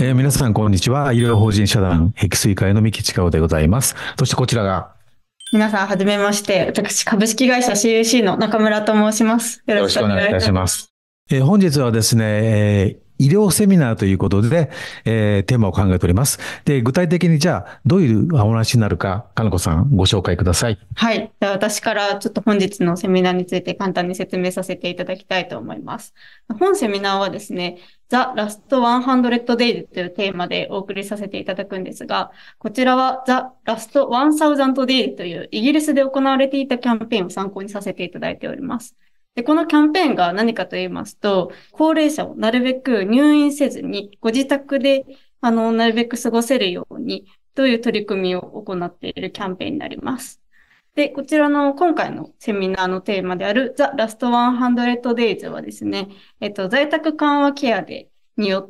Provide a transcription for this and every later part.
皆さん、こんにちは。医療法人社団壁水会の三木親夫でございます。そしてこちらが。 皆さん、はじめまして。私、株式会社 CAC の中村と申します。よろしくお願いいたします。 本日はですね、医療セミナーということで、テーマを考えております。で、具体的にじゃあ、どういうお話になるか、金子さん、ご紹介ください。 はい。では私からちょっと本日のセミナーについて簡単に説明させていただきたいと思います。本セミナーはですね、The Last 100 Days というテーマでお送りさせていただくんですが、こちらは The Last 1000 Days というイギリスで行われていたキャンペーンを参考にさせていただいております。で、このキャンペーンが何かと言いますと、高齢者をなるべく入院せずに、ご自宅で、なるべく過ごせるように、という取り組みを行っているキャンペーンになります。で、こちらの今回のセミナーのテーマである The Last 100 Days はですね、在宅緩和ケアによって、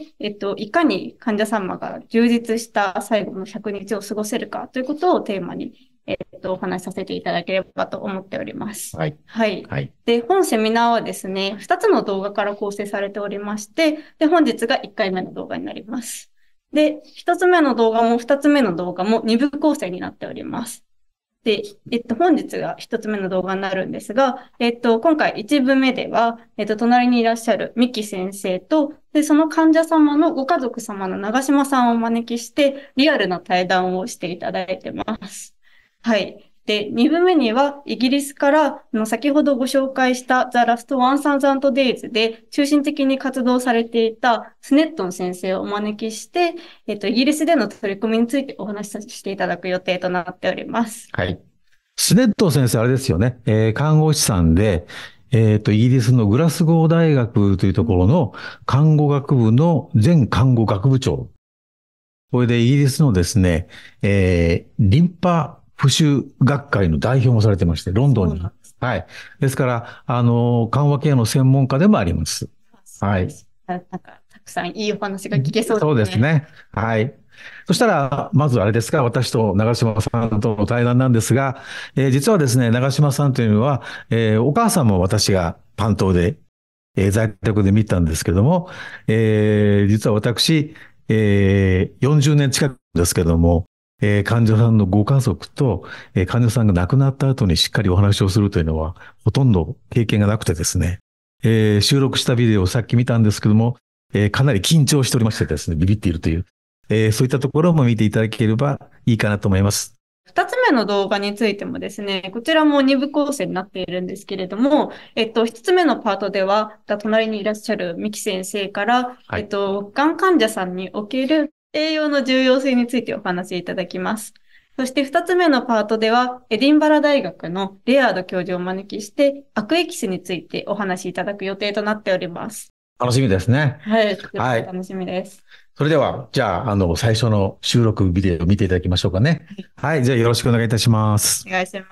いかに患者様が充実した最後の100日を過ごせるかということをテーマに、お話しさせていただければと思っております。 はい。 はい。 はい。 で、本セミナーはですね、2つの動画から構成されておりまして、で、本日が1回目の動画になります。で、1つ目の動画も2つ目の動画も2部構成になっております。で、本日が一つ目の動画になるんですが、今回一部目では、隣にいらっしゃる三木先生と、で、その患者様のご家族様の長島さんをお招きして、リアルな対談をしていただいてます。はい。で、二部目には、イギリスから、先ほどご紹介した The Last 1000 Days で中心的に活動されていたスネットン先生をお招きして、イギリスでの取り組みについてお話しさせていただく予定となっております。 はい。スネット先生、あれですよね。看護師さんで、イギリスのグラスゴー大学というところの看護学部の前看護学部長。これでイギリスのですね、リンパ浮腫学会の代表もされてまして、ロンドンに。はい。ですから、緩和ケアの専門家でもあります。はい。 なんか、たくさんいいお話が聞けそうですね。 そうですね。はい。そしたら、まずあれですか、私と長島さんとの対談なんですが、実はですね、長島さんというのは、お母さんも私が担当で、在宅で見たんですけども、実は私、40年近くですけども、患者さんのご家族と、患者さんが亡くなった後にしっかりお話をするというのは、ほとんど経験がなくてですね、収録したビデオをさっき見たんですけども、かなり緊張しておりましてですね、ビビっているという、そういったところも見ていただければいいかなと思います。 二つ目の動画についてもですね、こちらも二部構成になっているんですけれども、一つ目のパートでは、隣にいらっしゃる三木先生から、 はい、 がん患者さんにおける栄養の重要性についてお話しいただきます。そして二つ目のパートでは、エディンバラ大学のレアード教授をお招きして、悪エキスについてお話しいただく予定となっております。 楽しみですね。 はい、 はい。 楽しみです。 それでは、じゃあ、最初の収録ビデオを見ていただきましょうかね。はい。じゃあ、よろしくお願いいたします。 お願いします。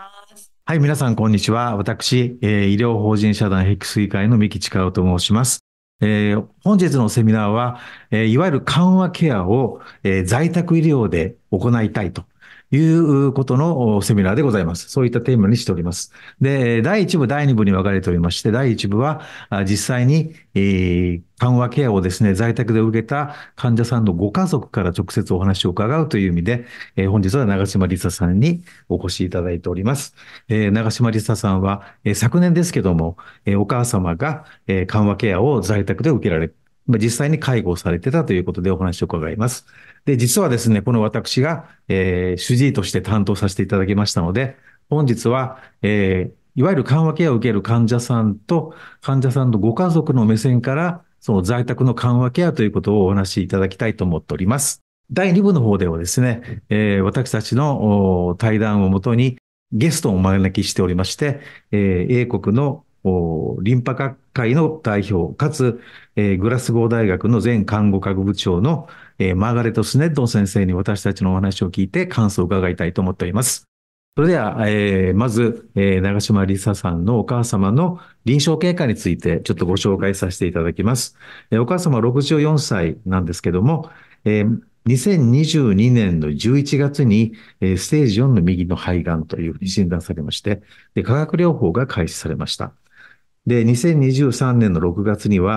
はい。皆さん、こんにちは。私、医療法人社団壁水会の三木親夫と申します。本日のセミナーは、いわゆる緩和ケアを、在宅医療で行いたいということのセミナーでございます。そういったテーマにしております。で、第1部、第2部に分かれておりまして、第1部は実際に、緩和ケアをですね、在宅で受けた患者さんのご家族から直接お話を伺うという意味で、本日は長島理沙さんにお越しいただいております。長島理沙さんは、昨年ですけども、お母様が、緩和ケアを在宅で受けられる。実際に介護をされてたということでお話を伺います。で、実はですね、この私が、主治医として担当させていただきましたので、本日は、いわゆる緩和ケアを受ける患者さんと、患者さんのご家族の目線から、その在宅の緩和ケアということをお話しいただきたいと思っております。第2部の方ではですね、私たちの対談をもとにゲストをお招きしておりまして、英国のリンパ学会の代表、かつ、グラスゴー大学の前看護学部長の、マーガレット・スネッドン先生に私たちのお話を聞いて感想を伺いたいと思っております。それでは、まず、長島理沙さんのお母様の臨床経過についてちょっとご紹介させていただきます。お母様は64歳なんですけども、2022年の11月に、ステージ4の右の肺がんというふうに診断されまして、化学療法が開始されました。で、2023年の6月には、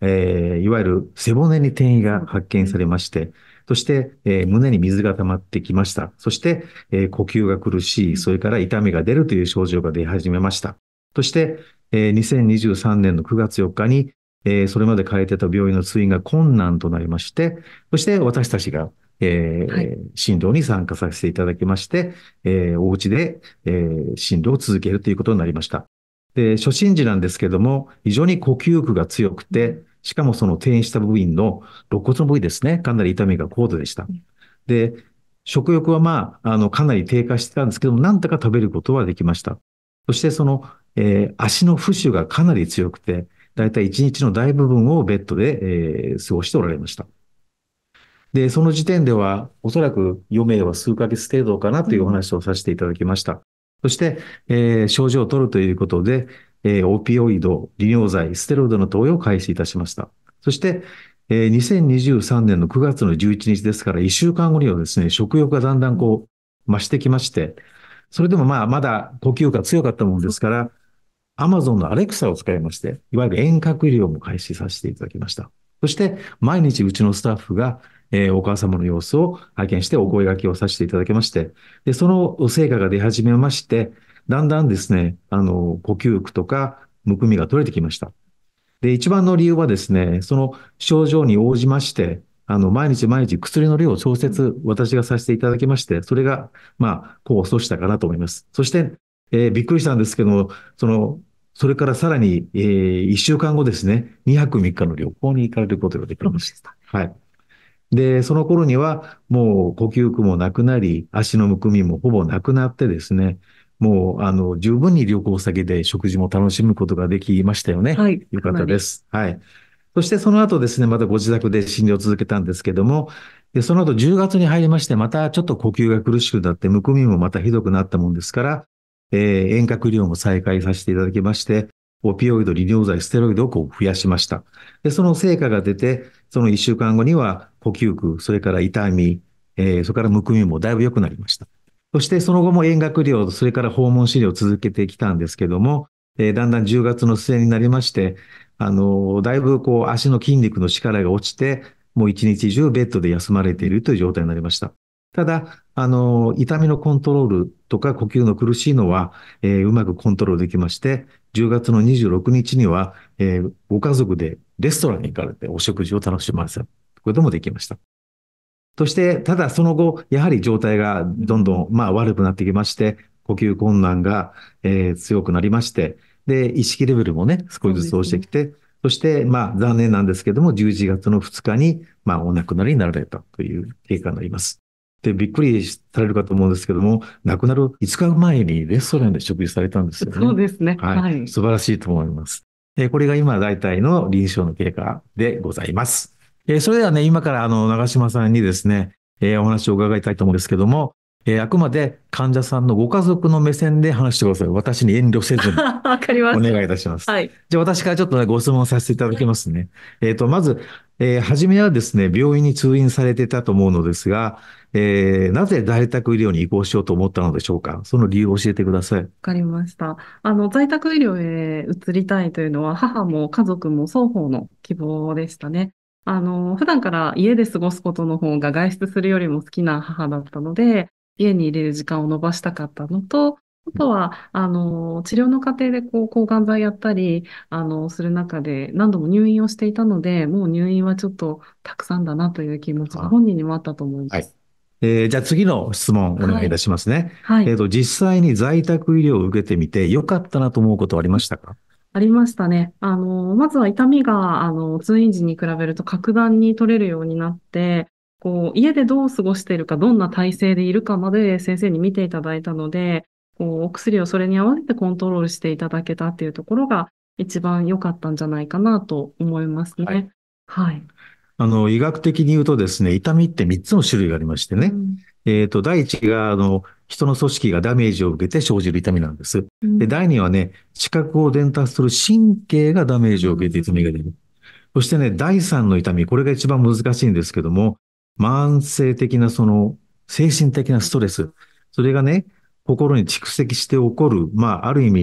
いわゆる背骨に転移が発見されまして、そして、胸に水が溜まってきました。そして、呼吸が苦しい、それから痛みが出るという症状が出始めました。そして、2023年の9月4日に、それまで通ってた病院の通院が困難となりまして、そして私たちが、診療に参加させていただきまして、お家で、診療を続けるということになりました。で、初診時なんですけども、非常に呼吸苦が強くて、しかもその転移した部位の肋骨の部位ですね、かなり痛みが高度でした。で、食欲はかなり低下してたんですけども、なんとか食べることはできました。そしてその、足の浮腫がかなり強くて、だいたい1日の大部分をベッドで、過ごしておられました。で、その時点では、おそらく余命は数ヶ月程度かなというお話をさせていただきました。そして、症状を取るということで、オピオイド、利尿剤、ステロイドの投与を開始いたしました。そして、2023年の9月の11日ですから、1週間後にはですね、食欲がだんだん増してきまして、それでもまだ呼吸が強かったものですから、アマゾンのアレクサを使いまして、いわゆる遠隔医療も開始させていただきました。そして、毎日うちのスタッフが、お母様の様子を拝見してお声掛けをさせていただきまして、で、その成果が出始めまして、だんだんですね、呼吸苦とか、むくみが取れてきました。で、一番の理由はですね、その症状に応じまして、毎日毎日薬の量を調節、私がさせていただきまして、それが、功を奏したかなと思います。そして、びっくりしたんですけども、それからさらに、1週間後ですね、2泊3日の旅行に行かれることができました。はい。で、その頃には、もう呼吸苦もなくなり、足のむくみもほぼなくなってですね、もう、十分に旅行先で食事も楽しむことができましたよね。 はい。 よかったです。はい。そしてその後ですね、またご自宅で診療を続けたんですけども、で、その後10月に入りまして、またちょっと呼吸が苦しくなって、むくみもまたひどくなったもんですから、遠隔医療も再開させていただきまして、オピオイド、利尿剤、ステロイドを増やしました。で、その成果が出て、その1週間後には呼吸苦、それから痛み、それからむくみもだいぶ良くなりました。そしてその後も遠隔医療、それから訪問治療を続けてきたんですけども、だんだん10月の末になりまして、だいぶ足の筋肉の力が落ちて、もう一日中ベッドで休まれているという状態になりました。ただ、痛みのコントロールとか呼吸の苦しいのは、うまくコントロールできまして、10月の26日には、ご家族でレストランに行かれてお食事を楽しませることもできました。そして、ただその後、やはり状態がどんどん、悪くなってきまして、呼吸困難が、強くなりまして、で、意識レベルもね、少しずつ落ちてきて、そして、残念なんですけども、11月の2日に、お亡くなりになられたという経過になります。で、びっくりされるかと思うんですけども、亡くなる5日前にレストランで食事されたんですよね。 そうですね。 はい。素晴らしいと思います。これが今大体の臨床の経過でございます。それではね、今から長島さんにですね、お話を伺いたいと思うんですけども、あくまで患者さんのご家族の目線で話してください。私に遠慮せずに。 わかります。 お願いいたします。 はい。 じゃあ私からちょっとね、ご質問させていただきますね。まず、初めはですね、病院に通院されていたと思うのですが、なぜ在宅医療に移行しようと思ったのでしょうか。その理由を教えてください。 わかりました。在宅医療へ移りたいというのは、母も家族も双方の希望でしたね。普段から家で過ごすことの方が外出するよりも好きな母だったので、家に入れる時間を延ばしたかったのと、あとは、治療の過程で抗がん剤やったり、する中で何度も入院をしていたので、もう入院はちょっとたくさんだなという気持ちが本人にもあったと思います。 はい。じゃあ次の質問お願いいたしますね。 はい。 実際に在宅医療を受けてみて良かったなと思うことはありましたか？ ありましたね。まずは痛みが、通院時に比べると格段に取れるようになって、家でどう過ごしているか、どんな体勢でいるかまで先生に見ていただいたので、お薬をそれに合わせてコントロールしていただけたっていうところが一番良かったんじゃないかなと思いますね。はい。 医学的に言うとですね、痛みって3つの種類がありましてね。第一が、人の組織がダメージを受けて生じる痛みなんです。で、第二はね、視覚を伝達する神経がダメージを受けて痛みが出る。そしてね、第三の痛み、これが一番難しいんですけども、慢性的な精神的なストレス。それがね、心に蓄積して起こる、ある意味、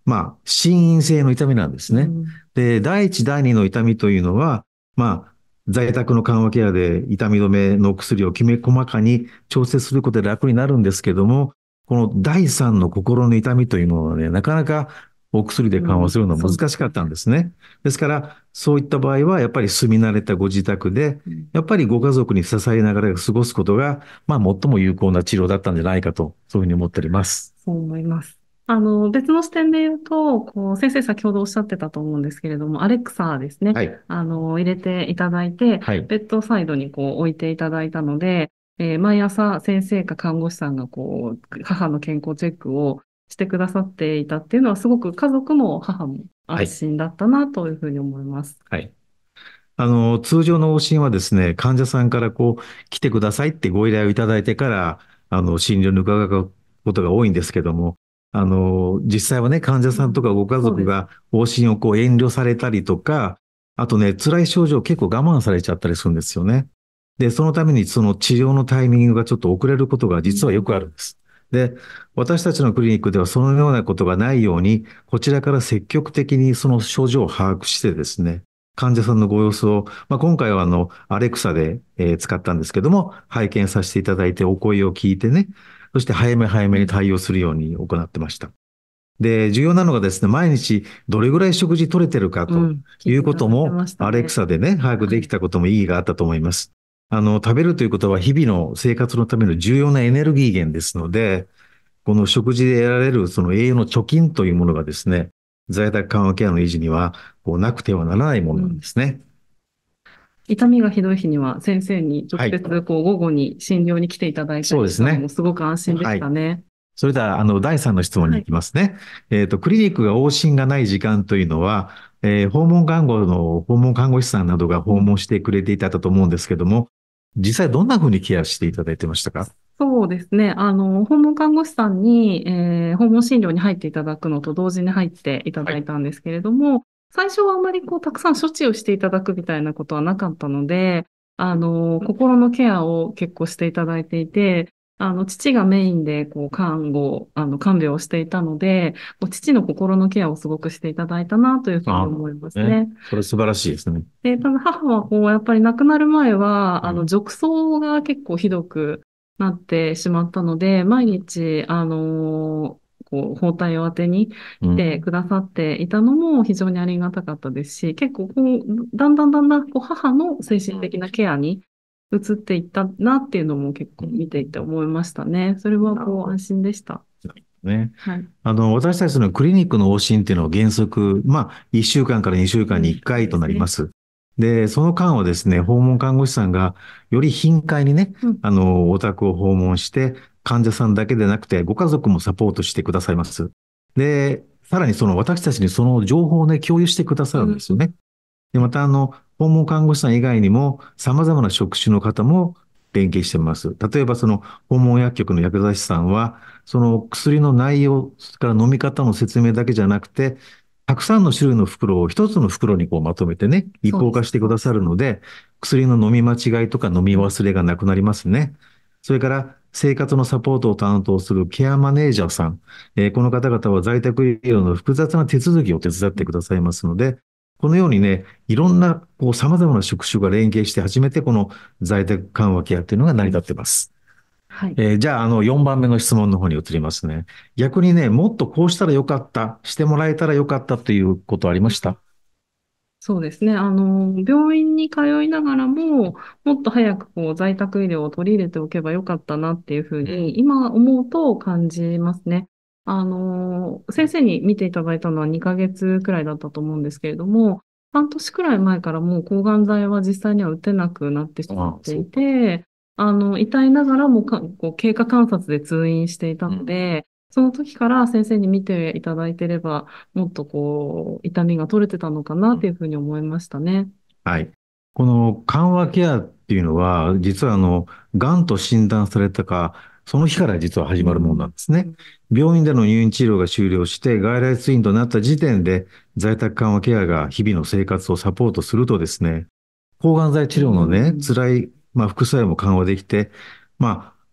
心因性の痛みなんですね。で、第一、第二の痛みというのは、在宅の緩和ケアで痛み止めの薬をきめ細かに調整することで楽になるんですけども、この第三の心の痛みというのはね、なかなかお薬で緩和するのは難しかったんですね。ですから、そういった場合は、やっぱり住み慣れたご自宅で、やっぱりご家族に支えながら過ごすことが、最も有効な治療だったんじゃないかと、そういうふうに思っております。 そう思います。別の視点で言うと、先生先ほどおっしゃってたと思うんですけれども、アレクサですね。 はい。 入れていただいて、 はい。 ベッドサイドに置いていただいたので、毎朝先生か看護師さんが母の健康チェックをしてくださっていたっていうのは、すごく家族も母も安心だったなというふうに思います。 はい。通常の往診はですね、患者さんから来てくださいってご依頼をいただいてから、診療に伺うことが多いんですけども、実際はね、患者さんとかご家族が往診を遠慮されたりとか、あとね、辛い症状を結構我慢されちゃったりするんですよね。で、そのためにその治療のタイミングがちょっと遅れることが実はよくあるんです。で、私たちのクリニックではそのようなことがないように、こちらから積極的にその症状を把握してですね、患者さんのご様子を、今回はアレクサで、使ったんですけども、拝見させていただいてお声を聞いてね、そして早め早めに対応するように行ってました。で、重要なのがですね、毎日どれぐらい食事取れてるかということも、アレクサでね、把握できたことも意義があったと思います。食べるということは日々の生活のための重要なエネルギー源ですので、この食事で得られるその栄養の貯金というものがですね、在宅緩和ケアの維持にはなくてはならないものなんですね。 痛みがひどい日には先生に直接午後に診療に来ていただいたりしたのもすごく安心でしたね。 それでは、第3の質問に行きますね。クリニックが往診がない時間というのは、訪問看護師さんなどが訪問してくれていたと思うんですけども、実際どんなふうにケアしていただいてましたか？ そうですね。訪問看護師さんに、訪問診療に入っていただくのと同時に入っていただいたんですけれども、最初はあまりたくさん処置をしていただくみたいなことはなかったので、心のケアを結構していただいていて、父がメインで、看病をしていたので、父の心のケアをすごくしていただいたなというふうに思いますね。 それ素晴らしいですね。 で、ただ母はやっぱり亡くなる前は、褥瘡が結構ひどくなってしまったので、毎日、包帯を当てに来てくださっていたのも非常にありがたかったですし、結構だんだん母の精神的なケアに移っていったなっていうのも結構見ていて思いましたね。それは安心でした。 ね。はい。私たちのクリニックの往診っていうのは原則、1週間から2週間に1回となります。で、その間はですね、訪問看護師さんがより頻回にね、お宅を訪問して、患者さんだけでなくて、ご家族もサポートしてくださいます。で、さらに私たちにその情報をね、共有してくださるんですよね。で、また訪問看護師さん以外にも、様々な職種の方も連携しています。例えば訪問薬局の薬剤師さんは、その薬の内容から飲み方の説明だけじゃなくて、たくさんの種類の袋を一つの袋にまとめてね、一本化してくださるので、薬の飲み間違いとか飲み忘れがなくなりますね。それから生活のサポートを担当するケアマネージャーさん、この方々は在宅医療の複雑な手続きを手伝ってくださいますので、このようにね、いろんな様々な職種が連携して初めてこの在宅緩和ケアっていうのが成り立っています。はい。じゃあ、4番目の質問の方に移りますね。逆にね、もっとこうしたらよかった、してもらえたらよかったということありました？ そうですね。病院に通いながらも、もっと早く在宅医療を取り入れておけばよかったなっていうふうに、今思うと感じますね。先生に見ていただいたのは2ヶ月くらいだったと思うんですけれども、半年くらい前からもう抗がん剤は実際には打てなくなってしまっていて、痛いながらも経過観察で通院していたので、その時から先生に見ていただいてれば、もっと痛みが取れてたのかなというふうに思いましたね。 はい。この緩和ケアっていうのは、実は癌と診断されたか、その日から実は始まるものなんですね。病院での入院治療が終了して、外来通院となった時点で、在宅緩和ケアが日々の生活をサポートするとですね、抗がん剤治療のね、辛い、副作用も緩和できて、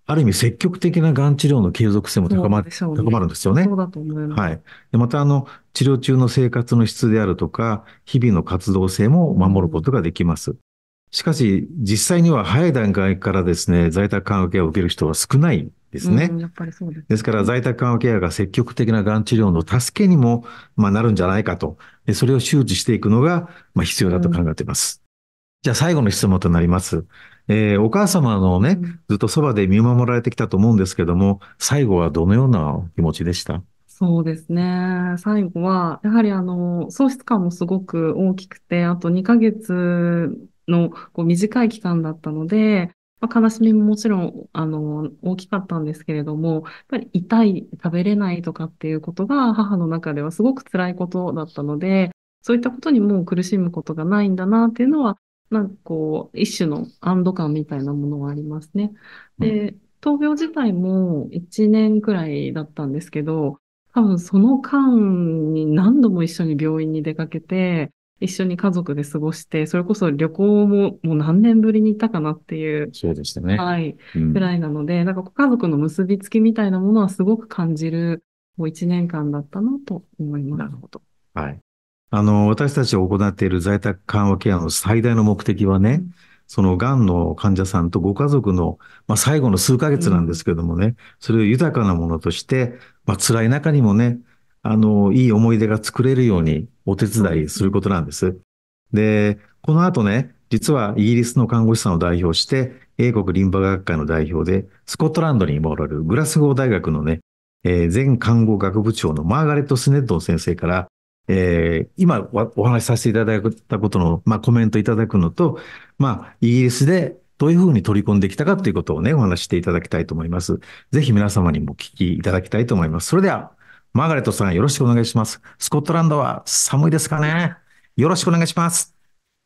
ある意味積極的ながん治療の継続性もそうでしょう高まね。 るんですよね。 そうだと思います。 はい。で、また、治療中の生活の質であるとか、日々の活動性も守ることができます。しかし、実際には早い段階からですね、在宅緩和ケアを受ける人は少ないですね。 やっぱりそうです。 ですから、在宅緩和ケアが積極的ながん治療の助けにも、なるんじゃないかと。で、それを周知していくのが、必要だと考えています。じゃあ、最後の質問となります。お母様のね、ずっとそばで見守られてきたと思うんですけども、最後はどのようなお気持ちでした？ そうですね。最後は、やはり喪失感もすごく大きくて、あと2ヶ月の短い期間だったので、悲しみももちろん、大きかったんですけれども、やっぱり痛い、食べれないとかっていうことが母の中ではすごく辛いことだったので、そういったことにもう苦しむことがないんだなっていうのは、一種の安堵感みたいなものはありますね。で、闘病自体も1年くらいだったんですけど、多分その間に何度も一緒に病院に出かけて、一緒に家族で過ごして、それこそ旅行ももう何年ぶりに行ったかなっていう、 そうでしたね。 はい、 うん。 くらいなので、家族の結びつきみたいなものはすごく感じる、もう一年間だったなと思います。 なるほど。はい。私たちが行っている在宅緩和ケアの最大の目的はね、その癌の患者さんとご家族の、最後の数ヶ月なんですけどもね、それを豊かなものとして、辛い中にもね、いい思い出が作れるようにお手伝いすることなんです。で、この後ね、実はイギリスの看護師さんを代表して、英国リンパ学会の代表で、スコットランドにおられるグラスゴー大学のね、前看護学部長のマーガレット・スネッドン先生から、今お話しさせていただいたことの、コメントいただくのと、イギリスでどういうふうに取り込んできたかということをね、お話ししていただきたいと思います。ぜひ皆様にもお聞きいただきたいと思います。それでは、マーガレットさんよろしくお願いします。スコットランドは寒いですかね？よろしくお願いします。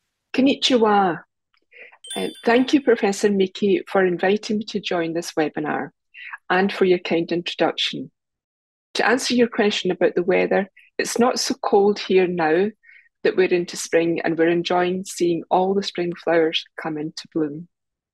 Konnichiwa. Thank you, Professor Miki, for inviting me to join this webinar and for your kind introduction. To answer your question about the weather, it's not so cold here now that we're into spring and we're enjoying seeing all the spring flowers come into bloom.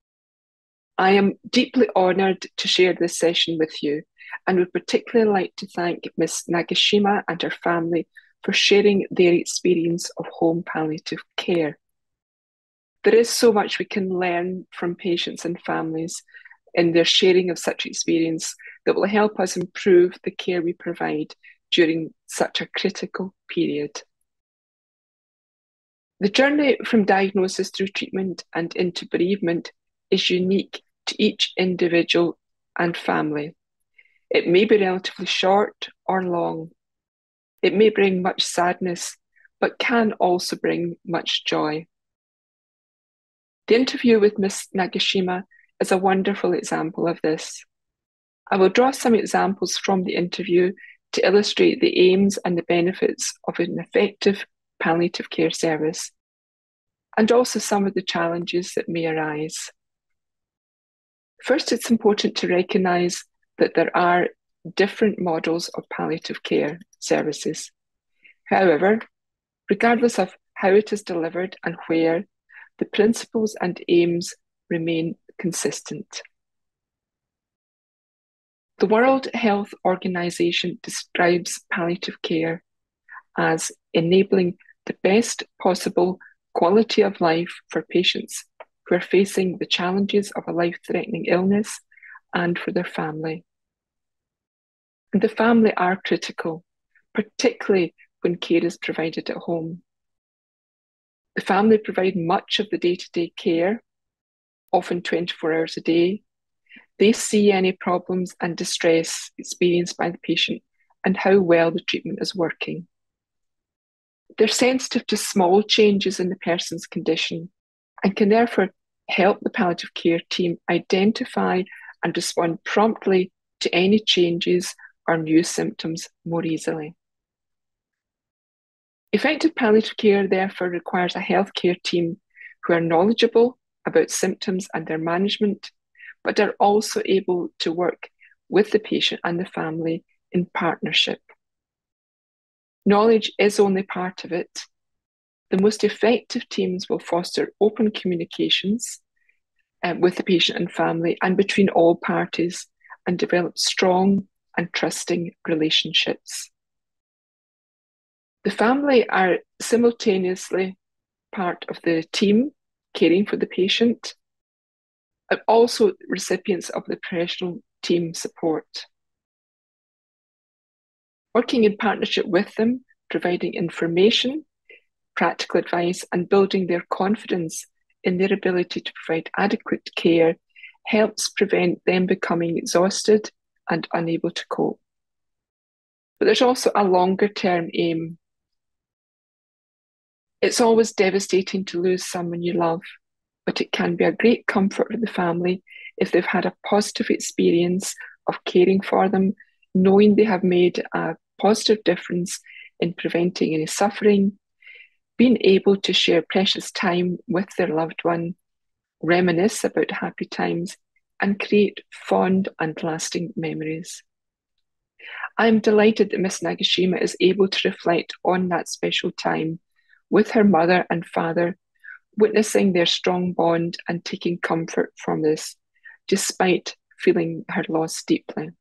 I am deeply honoured to share this session with you and would particularly like to thank Ms. Nagashima and her family for sharing their experience of home palliative care. There is so much we can learn from patients and families in their sharing of such experience that will help us improve the care we provide during such a critical period. The journey from diagnosis through treatment and into bereavement is unique to each individual and family. It may be relatively short or long. It may bring much sadness, but can also bring much joy. The interview with Ms. Nagashima is a wonderful example of this. I will draw some examples from the interview to illustrate the aims and the benefits of an effective palliative care service, and also some of the challenges that may arise. First, it's important to recognise that there are different models of palliative care services. However, regardless of how it is delivered and where, the principles and aims remain consistent. The World Health Organization describes palliative care as enabling the best possible quality of life for patients who are facing the challenges of a life-threatening illness and for their family. And the family are critical, particularly when care is provided at home. The family provide much of the day-to-day care, often 24 hours a day. They see any problems and distress experienced by the patient and how well the treatment is working. They're sensitive to small changes in the person's condition and can therefore help the palliative care team identify and respond promptly to any changes or new symptoms more easily. Effective palliative care therefore requires a healthcare team who are knowledgeable about symptoms and their management, but are also able to work with the patient and the family in partnership. Knowledge is only part of it. The most effective teams will foster open communications, with the patient and family and between all parties, and develop strong and trusting relationships. The family are simultaneously part of the team caring for the patient, and also recipients of the professional team support. Working in partnership with them, providing information, practical advice, and building their confidence in their ability to provide adequate care helps prevent them becoming exhausted and unable to cope. But there's also a longer-term aim. It's always devastating to lose someone you love, but it can be a great comfort for the family if they've had a positive experience of caring for them, knowing they have made a positive difference in preventing any suffering, being able to share precious time with their loved one, reminisce about happy times, and create fond and lasting memories. I'm delighted that Miss Nagashima is able to reflect on that special time with her mother and father, witnessing their strong bond and taking comfort from this, despite feeling her loss deeply.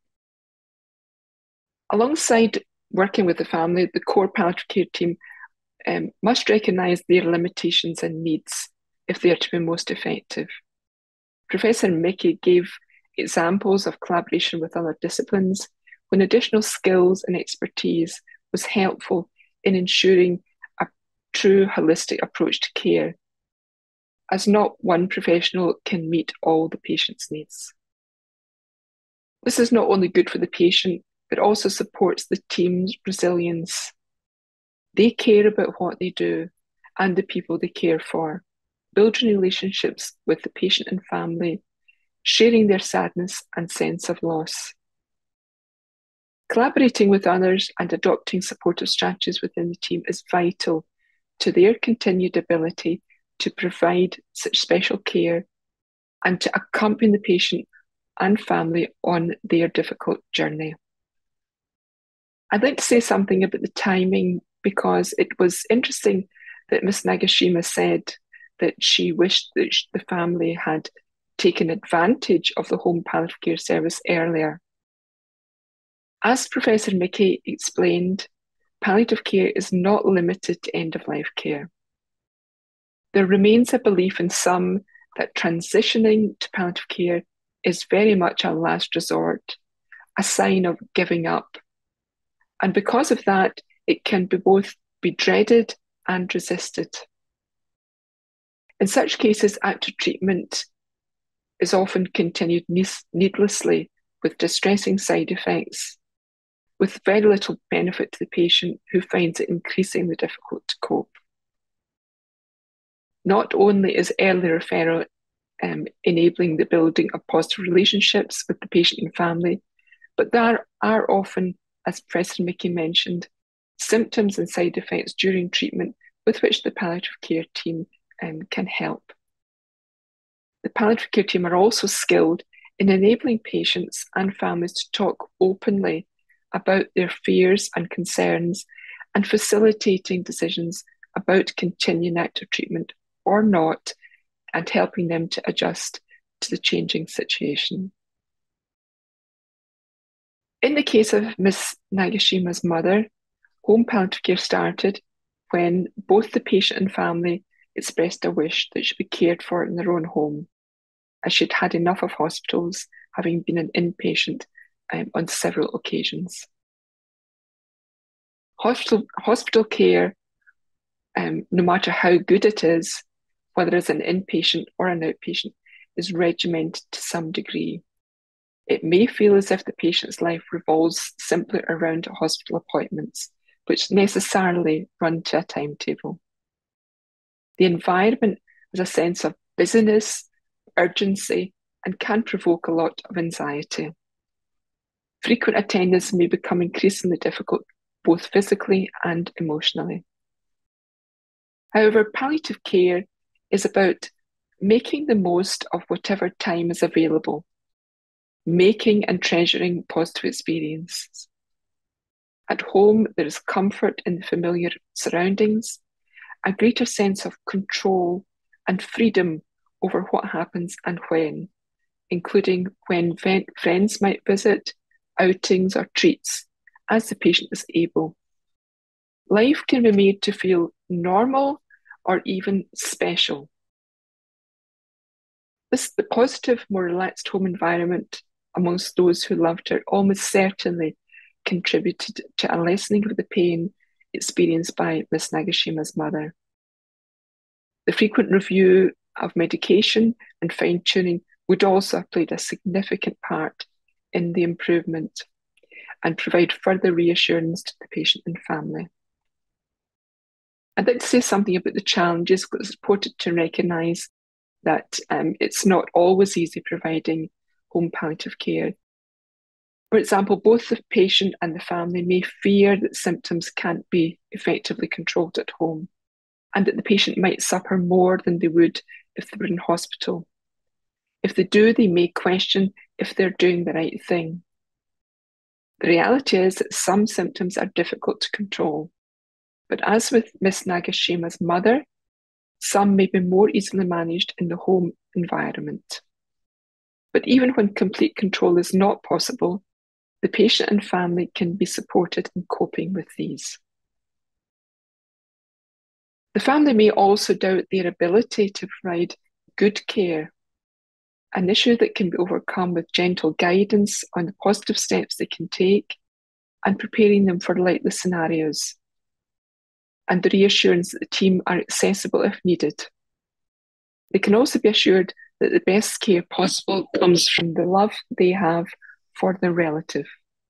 Alongside working with the family, the core palliative care team must recognise their limitations and needs if they are to be most effective. Professor Mickey gave examples of collaboration with other disciplines when additional skills and expertise was helpful in ensuring a true holistic approach to care, as not one professional can meet all the patient's needs. This is not only good for the patient, but also supports the team's resilience. They care about what they do and the people they care for, building relationships with the patient and family, sharing their sadness and sense of loss. Collaborating with others and adopting supportive strategies within the team is vital to their continued ability to provide such special care and to accompany the patient and family on their difficult journey. I'd like to say something about the timing, because it was interesting that Ms. Nagashima said that she wished that the family had taken advantage of the home palliative care service earlier. As Professor Mickey explained, palliative care is not limited to end-of-life care. There remains a belief in some that transitioning to palliative care is very much a last resort, a sign of giving up. And because of that, it can be both be dreaded and resisted. In such cases, active treatment is often continued needlessly with distressing side effects, with very little benefit to the patient who finds it increasingly difficult to cope. Not only is early referral enabling the building of positive relationships with the patient and family, but there are often, as Professor Mickey mentioned, symptoms and side effects during treatment with which the palliative care team can help. The palliative care team are also skilled in enabling patients and families to talk openly about their fears and concerns and facilitating decisions about continuing active treatment or not, and helping them to adjust to the changing situation. In the case of Ms. Nagashima's mother, home palliative care started when both the patient and family expressed a wish that she be cared for in their own home, as she'd had enough of hospitals, having been an inpatient on several occasions. Hospital care, no matter how good it is, whether it's an inpatient or an outpatient, is regimented to some degree. It may feel as if the patient's life revolves simply around hospital appointments, which necessarily run to a timetable. The environment has a sense of busyness, urgency, and can provoke a lot of anxiety. Frequent attendance may become increasingly difficult, both physically and emotionally. However, palliative care is about making the most of whatever time is available, making and treasuring positive experiences. At home, there is comfort in the familiar surroundings, a greater sense of control and freedom over what happens and when, including when friends might visit, outings or treats, as the patient is able. Life can be made to feel normal or even special. The positive, more relaxed home environment amongst those who loved her almost certainly contributed to a lessening of the pain experienced by Miss Nagashima's mother. The frequent review of medication and fine-tuning would also have played a significant part in the improvement and provide further reassurance to the patient and family. I'd like to say something about the challenges, because it's important to recognise that it's not always easy providing home palliative care. For example, both the patient and the family may fear that symptoms can't be effectively controlled at home, and that the patient might suffer more than they would if they were in hospital. If they do, they may question if they're doing the right thing. The reality is that some symptoms are difficult to control, but as with Miss Nagashima's mother, some may be more easily managed in the home environment. But even when complete control is not possible, the patient and family can be supported in coping with these. The family may also doubt their ability to provide good care, an issue that can be overcome with gentle guidance on the positive steps they can take and preparing them for likely scenarios, and the reassurance that the team are accessible if needed. They can also be assured that the best care possible comes from the love they have for their relative.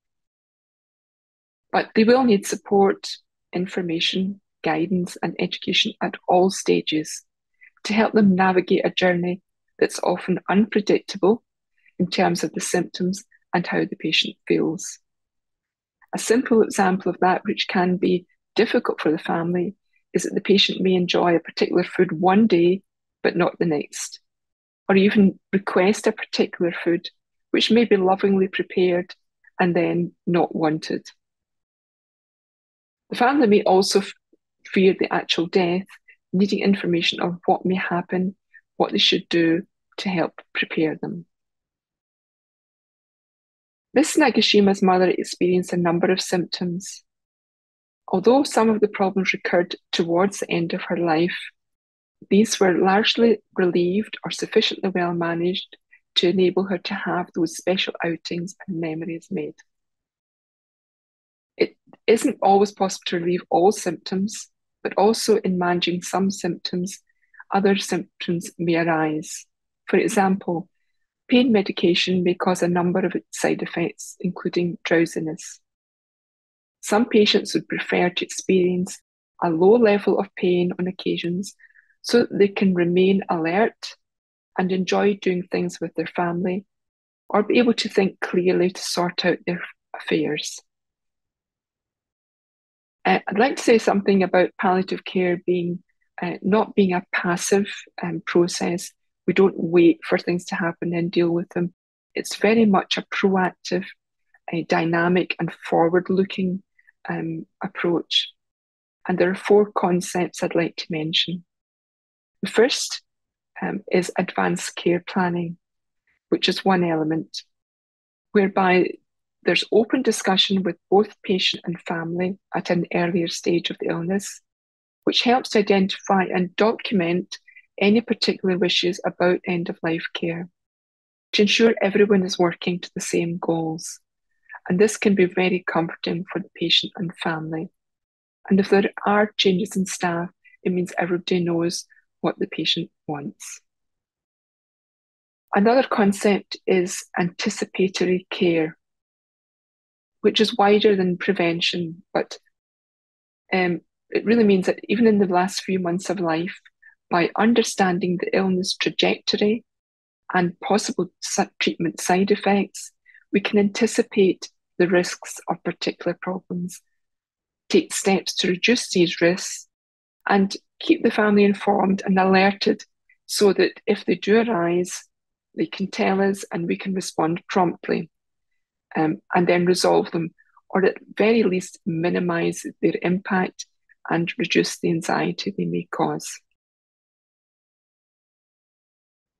But they will need support, information, guidance, and education at all stages to help them navigate a journey that's often unpredictable in terms of the symptoms and how the patient feels. A simple example of that, which can be difficult for the family, is that the patient may enjoy a particular food one day but not the next, or even request a particular food which may be lovingly prepared and then not wanted. The family may also fear the actual death, needing information on what may happen, what they should do to help prepare them. Miss Nagashima's mother experienced a number of symptoms. Although some of the problems recurred towards the end of her life, these were largely relieved or sufficiently well managed to enable her to have those special outings and memories made. It isn't always possible to relieve all symptoms, but also in managing some symptoms, other symptoms may arise. For example, pain medication may cause a number of side effects, including drowsiness. Some patients would prefer to experience a low level of pain on occasions so that they can remain alert and enjoy doing things with their family, or be able to think clearly to sort out their affairs. I'd like to say something about palliative care being not being a passive process. We don't wait for things to happen and deal with them. It's very much a proactive, dynamic and forward-looking approach. And there are 4 concepts I'd like to mention. The first is advanced care planning, which is one element, whereby there's open discussion with both patient and family at an earlier stage of the illness, which helps to identify and document any particular wishes about end-of-life care to ensure everyone is working to the same goals. And this can be very comforting for the patient and family. And if there are changes in staff, it means everybody knows what the patient wants. Another concept is anticipatory care, which is wider than prevention, but it really means that even in the last few months of life, by understanding the illness trajectory and possible treatment side effects, we can anticipate the risks of particular problems, take steps to reduce these risks, and keep the family informed and alerted so that if they do arise, they can tell us and we can respond promptly and then resolve them, or at very least minimize their impact and reduce the anxiety they may cause.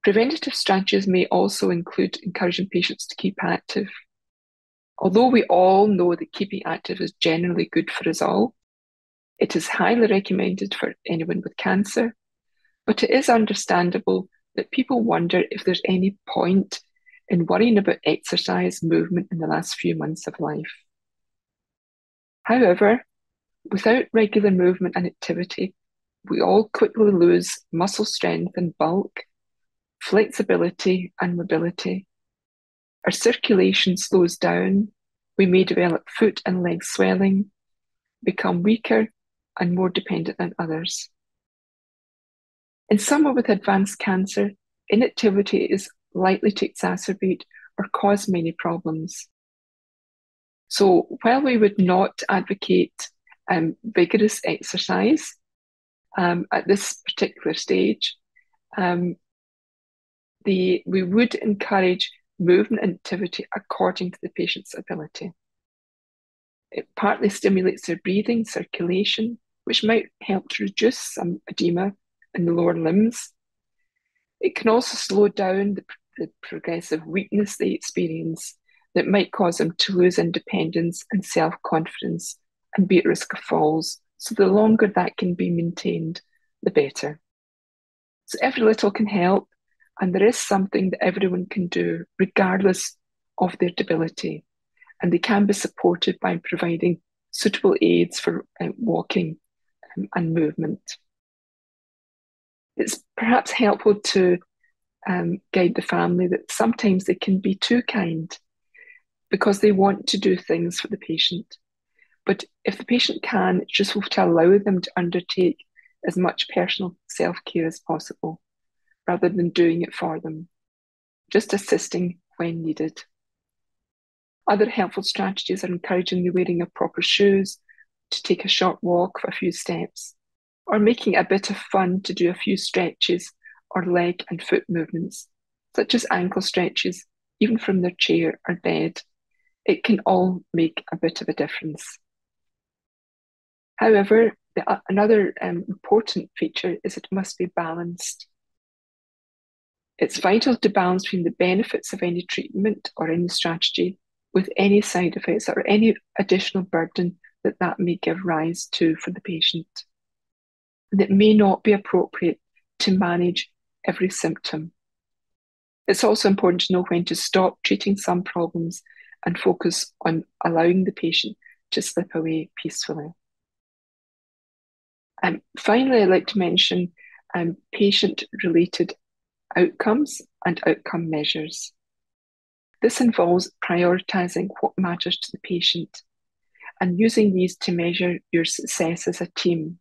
Preventative strategies may also include encouraging patients to keep active. Although we all know that keeping active is generally good for us all, it is highly recommended for anyone with cancer, but it is understandable that people wonder if there's any point in worrying about exercise movement in the last few months of life. However, without regular movement and activity, we all quickly lose muscle strength and bulk, flexibility and mobility. Our circulation slows down, we may develop foot and leg swelling, become weaker and more dependent on others. In someone with advanced cancer, inactivity is likely to exacerbate or cause many problems. So while we would not advocate vigorous exercise at this particular stage, we would encourage movement and activity according to the patient's ability. It partly stimulates their breathing, circulation, which might help to reduce some edema in the lower limbs. It can also slow down the progressive weakness they experience that might cause them to lose independence and self-confidence and be at risk of falls. So the longer that can be maintained, the better. So every little can help, and there is something that everyone can do regardless of their debility. And they can be supported by providing suitable aids for walking and movement. It's perhaps helpful to guide the family that sometimes they can be too kind because they want to do things for the patient. But if the patient can, it's useful to allow them to undertake as much personal self-care as possible, rather than doing it for them, just assisting when needed. Other helpful strategies are encouraging the wearing of proper shoes, to take a short walk for a few steps, or making a bit of fun to do a few stretches or leg and foot movements, such as ankle stretches, even from their chair or bed. It can all make a bit of a difference. However, another important feature is it must be balanced. It's vital to balance between the benefits of any treatment or any strategy with any side effects or any additional burden that may give rise to for the patient. And it may not be appropriate to manage every symptom. It's also important to know when to stop treating some problems and focus on allowing the patient to slip away peacefully. Finally, I'd like to mention patient-related outcomes and outcome measures. This involves prioritising what matters to the patient and using these to measure your success as a team.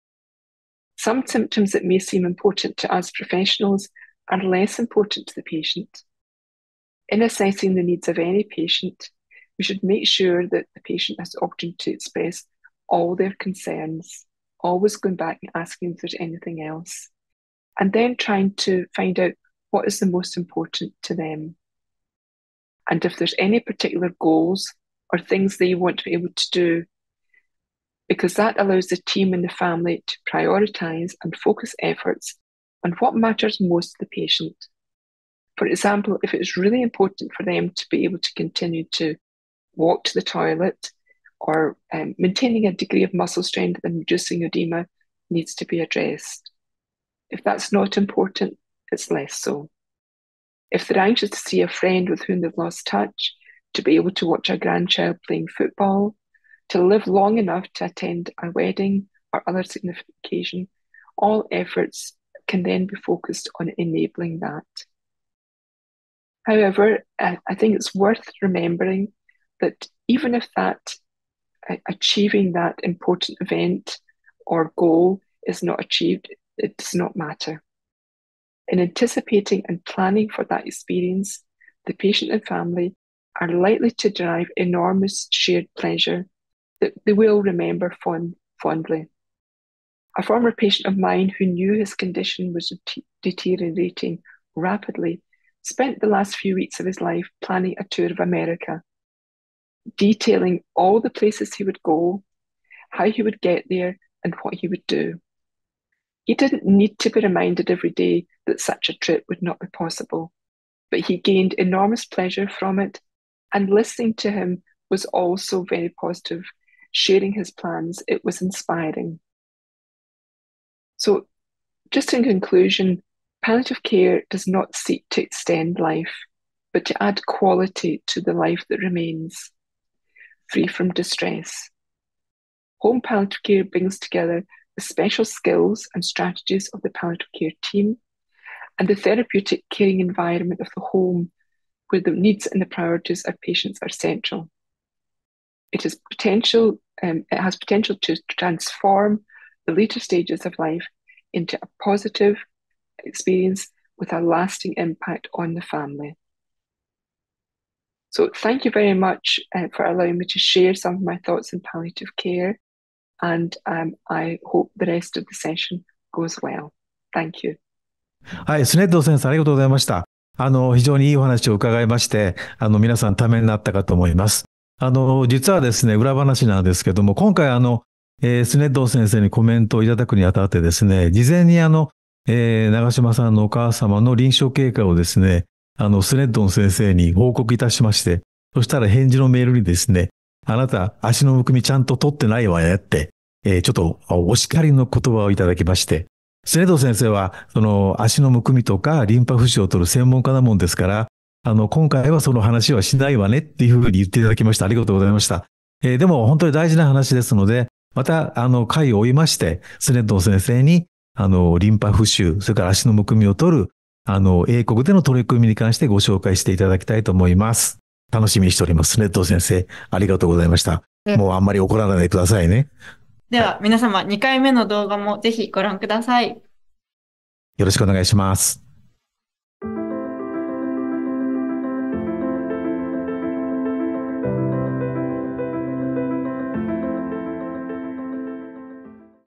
Some symptoms that may seem important to us professionals are less important to the patient. In assessing the needs of any patient, we should make sure that the patient has the opportunity to express all their concerns, always going back and asking if there's anything else, and then trying to find out what is the most important to them. And if there's any particular goals or things they want to be able to do, because that allows the team and the family to prioritise and focus efforts on what matters most to the patient. For example, if it's really important for them to be able to continue to walk to the toilet, or maintaining a degree of muscle strength and reducing edema needs to be addressed. If that's not important, it's less so. If they're anxious to see a friend with whom they've lost touch, to be able to watch a grandchild playing football, to live long enough to attend a wedding or other significant occasion, all efforts can then be focused on enabling that. However, I think it's worth remembering that even if achieving that important event or goal is not achieved, it does not matter. In anticipating and planning for that experience, the patient and family are likely to derive enormous shared pleasure that they will remember fondly. A former patient of mine who knew his condition was deteriorating rapidly spent the last few weeks of his life planning a tour of America, detailing all the places he would go, how he would get there, and what he would do. He didn't need to be reminded every day that such a trip would not be possible, but he gained enormous pleasure from it, and listening to him was also very positive. Sharing his plans, it was inspiring. So, just in conclusion, palliative care does not seek to extend life, but to add quality to the life that remains, free from distress. Home palliative care brings together the special skills and strategies of the palliative care team and the therapeutic caring environment of the home, where the needs and the priorities of patients are central. It has potential to transform the later stages of life into a positive experience with a lasting impact on the family. So thank you very much for allowing me to share some of my thoughts on palliative care, and I hope the rest of the session goes well. Thank you. はい、スネッド先生ありがとうございました。非常にいいお話を伺いまして、皆さんためになったかと思います。実はですね、裏話なんですけども、今回スネッド先生にコメントをいただくにあたってですね、事前に長島さんのお母様の臨床経過をですね、スネッド先生に報告いたしまして、そしたら返事のメールにですね、あなた足のむくみちゃんと取ってないわねって、ちょっとお叱りの言葉をいただきまして、スネッド先生はその足のむくみとかリンパ浮腫を取る専門家なもんですから、今回はその話はしないわねっていうふうに言っていただきました。ありがとうございました。でも本当に大事な話ですので、また回を追いまして、スネッド先生にリンパ浮腫、それから足のむくみを取る英国での取り組みに関してご紹介していただきたいと思います。楽しみにしております。スネッド先生、ありがとうございました。もうあんまり怒らないでくださいね。 では、皆様2回目の動画もぜひご覧ください。 よろしくお願いします。